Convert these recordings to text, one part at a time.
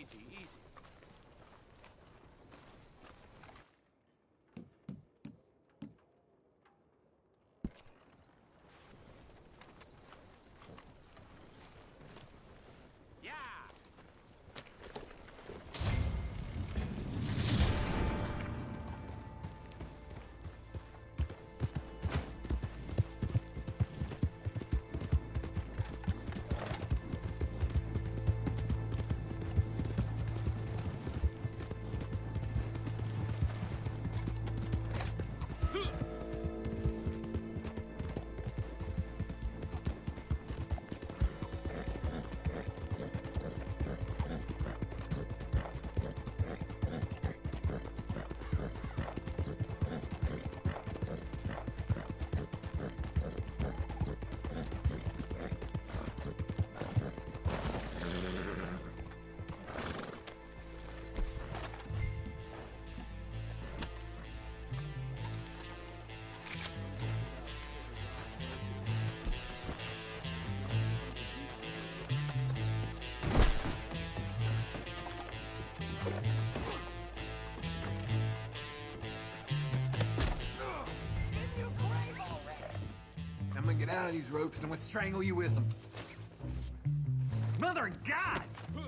Easy, easy. Yeah! I'm gonna get out of these ropes and I'm gonna strangle you with them. Mother of God!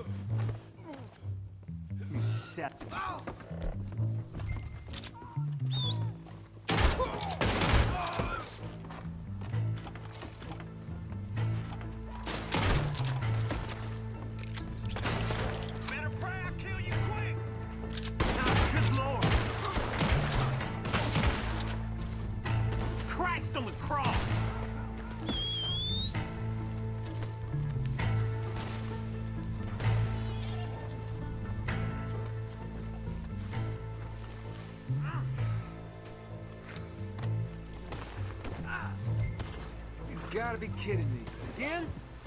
You set. Better pray I kill you quick! Good Lord! Christ on the cross! You gotta be kidding me. Again?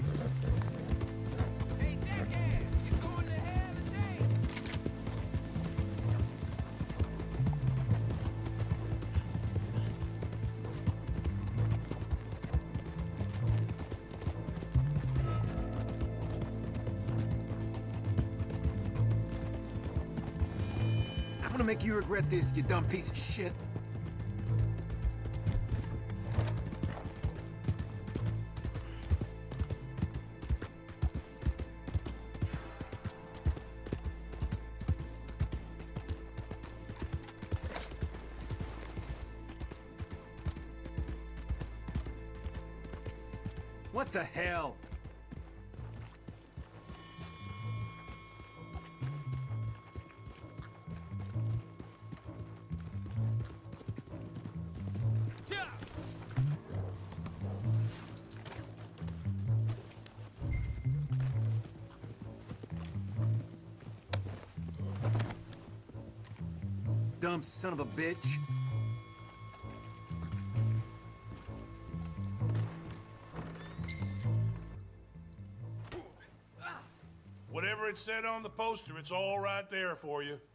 Hey, jackass! You going to hell today? I'm gonna make you regret this, you dumb piece of shit. What the hell? Dumb son of a bitch. Whatever it said on the poster, it's all right there for you.